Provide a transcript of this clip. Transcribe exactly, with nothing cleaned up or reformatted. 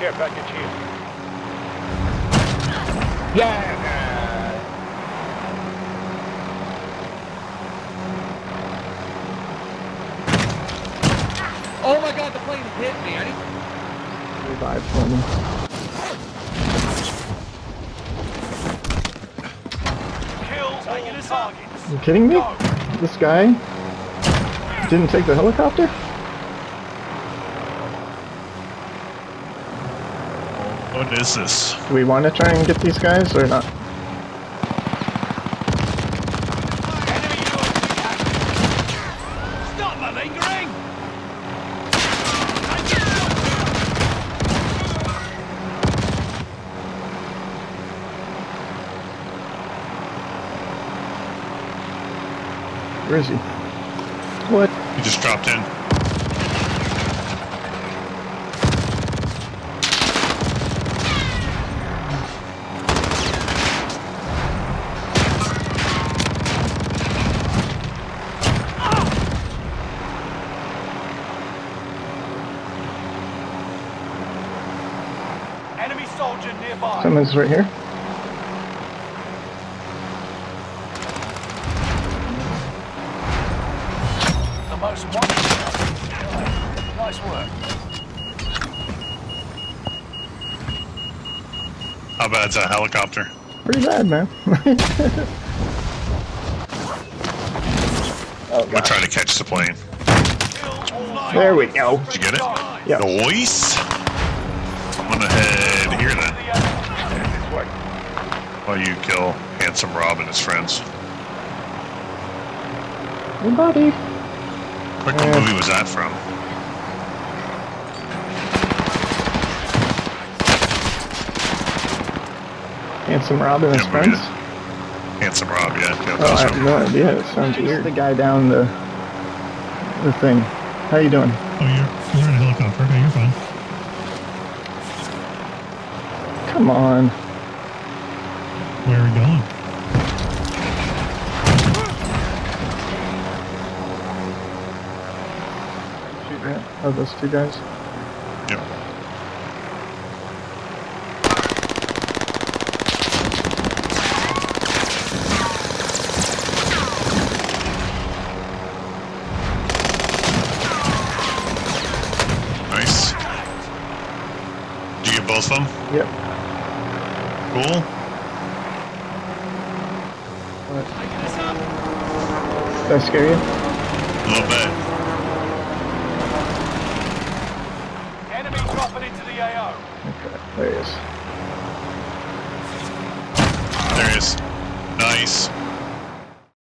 care package here. Yeah! Oh my god, the plane hit me. I didn't... Revive for me. Kill all targets. Are you kidding me? Go. This guy didn't take the helicopter? What is this? Do we want to try and get these guys or not? Enemy U A V active. Stop malingering! Where is he? What? He just dropped in. Enemy soldier nearby. Someone's right here. The most wanted. Nice work. How bad's that helicopter? Pretty bad, man. Oh, I'm God. trying to catch the plane. There we go. Did you get it? Yeah. Nice. I'm gonna head here then. While you kill Handsome Rob and his friends. Hey, buddy. What Yeah. movie was that from? Handsome Rob and his Yeah, friends. movie. Handsome Rob, yeah. yeah Oh, I that's have from. no idea. It sounds weird. The guy down the the thing. How you doing? Oh, you're, you're in a helicopter. Okay, you're fine. Come on. Where are we going? Shoot that. Oh, those two guys. Yep. Nice. Did you get both of them? Yep. Cool. What? Did that scare you? A little bit. Enemy dropping into the A O. Okay, there he is. There he is. Nice.